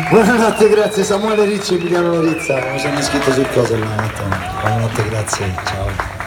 Buonanotte, grazie. Samuele, Ricci, Emiliano, Larizza. Mi sono iscritto sul coso là. Buonanotte, grazie. Ciao.